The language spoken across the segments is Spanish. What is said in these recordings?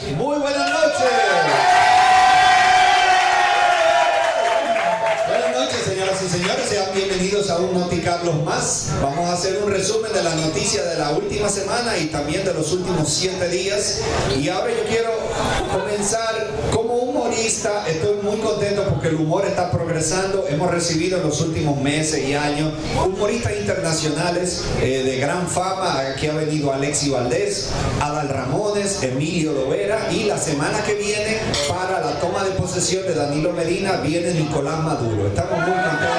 Muy buenas noches. Buenas noches, señoras y señores. Sean bienvenidos a un Noticarlos más. Vamos a hacer un resumen de las noticias de la última semana y también de los últimos 7 días. Y ahora yo quiero comenzar como humorista. Estoy muy contento porque el humor está progresando. Hemos recibido en los últimos meses y años humoristas internacionales de gran fama. Aquí ha venido Alexis Valdés, Adal Ramones, Emilio Lovera, y la semana que viene, para la toma de posesión de Danilo Medina, viene Nicolás Maduro. Estamos muy contentos.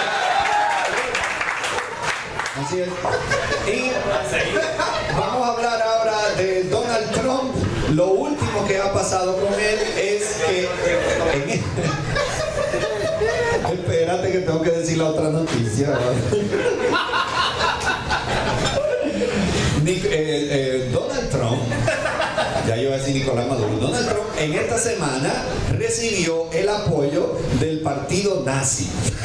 Así es. Y vamos a hablar ahora de Donald Trump. Lo último que ha pasado con él es que espérate que tengo que decir la otra noticia. Donald Trump, ya yo voy a decir Nicolás Maduro. Donald Trump en esta semana recibió el apoyo del partido nazi.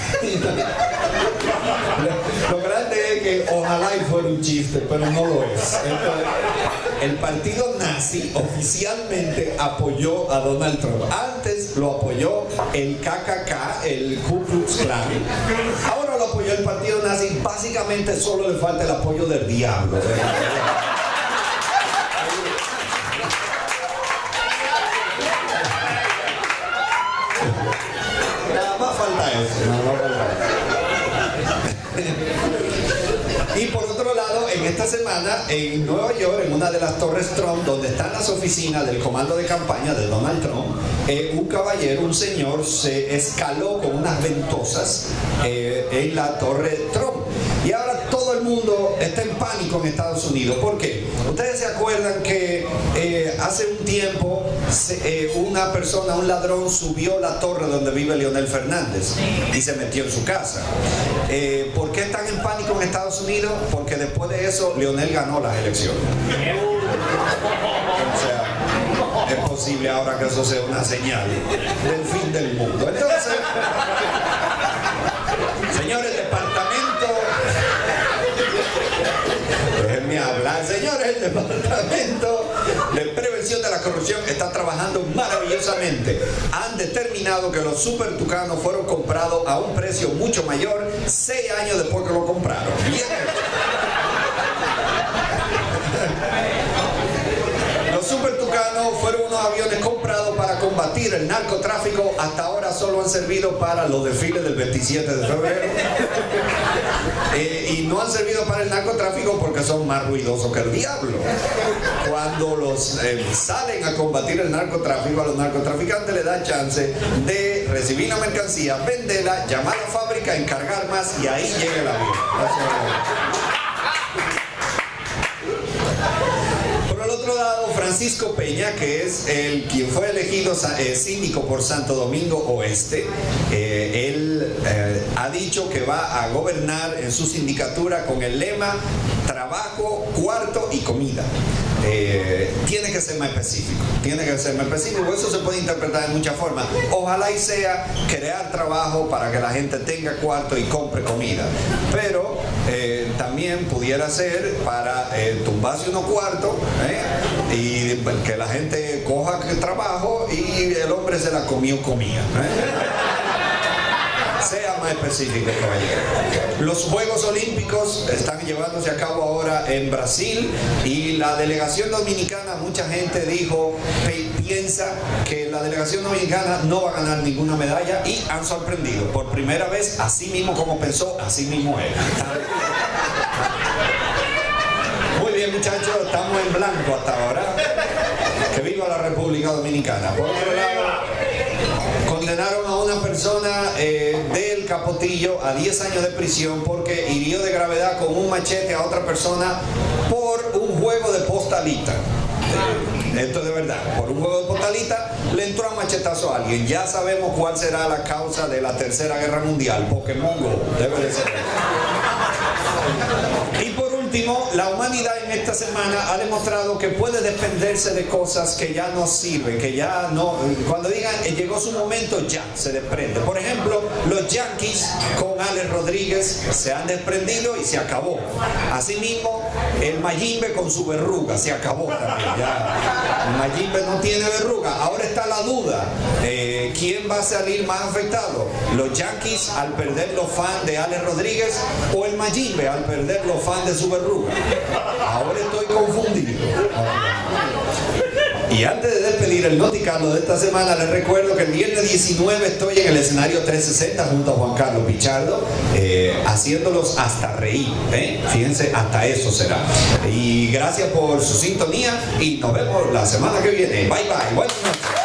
Lo grande es que ojalá y fuera un chiste, pero no lo es. Entonces, el partido nazi oficialmente apoyó a Donald Trump. Antes lo apoyó el KKK, el Ku Klux Klan. Ahora lo apoyó el partido nazi. Básicamente solo le falta el apoyo del diablo. Nada más falta eso. Nada más falta eso. Y por otro lado, en esta semana, en Nueva York, en una de las torres Trump, donde están las oficinas del comando de campaña de Donald Trump, un caballero, un señor, se escaló con unas ventosas en la torre Trump. Y ahora todo el mundo está en pánico en Estados Unidos. ¿Por qué? Ustedes se acuerdan que hace un tiempo una persona, un ladrón, subió la torre donde vive Leonel Fernández y se metió en su casa. ¿Por qué están en pánico en Estados Unidos? Porque después de eso Leonel ganó las elecciones. O sea, es posible ahora que eso sea una señal del fin del mundo. Entonces, señores, déjenme hablar, señores, el Departamento de Prevención de la Corrupción está trabajando maravillosamente. Han determinado que los super tucanos fueron comprados a un precio mucho mayor 6 años después que lo compraron. Bien. Los super tucanos fueron unos aviones comprados para combatir el narcotráfico. Hasta ahora solo han servido para los desfiles del 27 de febrero. Y no han servido para el narcotráfico porque son más ruidosos que el diablo. Cuando los salen a combatir el narcotráfico, a los narcotraficantes les da chance de recibir la mercancía, venderla, llamar a la fábrica, encargar más, y ahí llega el avión. Por el otro lado, Francisco Peña, que es quien fue elegido síndico por Santo Domingo Oeste, él ha dicho que va a gobernar en su sindicatura con el lema trabajo, cuarto y comida. Tiene que ser más específico, eso se puede interpretar de muchas formas. Ojalá y sea crear trabajo para que la gente tenga cuarto y compre comida, pero también pudiera ser para tumbarse unos cuartos y que la gente coja trabajo y el hombre se la comió comida. Sea más específico, caballero. Los Juegos Olímpicos están llevándose a cabo ahora en Brasil y la delegación dominicana, mucha gente piensa que la delegación dominicana no va a ganar ninguna medalla, y han sorprendido. Por primera vez, así mismo como pensó, así mismo es. Muy bien, muchachos, estamos en blanco hasta ahora. Que viva la República Dominicana. Por otro lado, condenaron a una persona del Capotillo a 10 años de prisión porque hirió de gravedad con un machete a otra persona por un juego de postalita. Esto es de verdad. Por un juego de postalita le entró a machetazo a alguien. Ya sabemos cuál será la causa de la Tercera Guerra Mundial. Pokémon Go. Debe de ser. Y por último, último, la humanidad en esta semana ha demostrado que puede desprenderse de cosas que ya no sirven, que ya no, cuando digan llegó su momento, ya se desprende. Por ejemplo, los Yankees con Alex Rodríguez se han desprendido y se acabó. Asimismo, el Mayimbe con su verruga se acabó también. Ya, el Mayimbe no tiene verruga. Ahora está la duda, ¿quién va a salir más afectado? ¿Los Yankees al perder los fans de Alex Rodríguez o el Mayimbe al perder los fans de su verruga? Ahora estoy confundido. Y antes de despedir el Noticalo de esta semana, les recuerdo que el viernes 19 estoy en el escenario 360 junto a Juan Carlos Pichardo, haciéndolos hasta reír, fíjense, hasta eso será. Y gracias por su sintonía y nos vemos la semana que viene. Bye bye, buenas noches.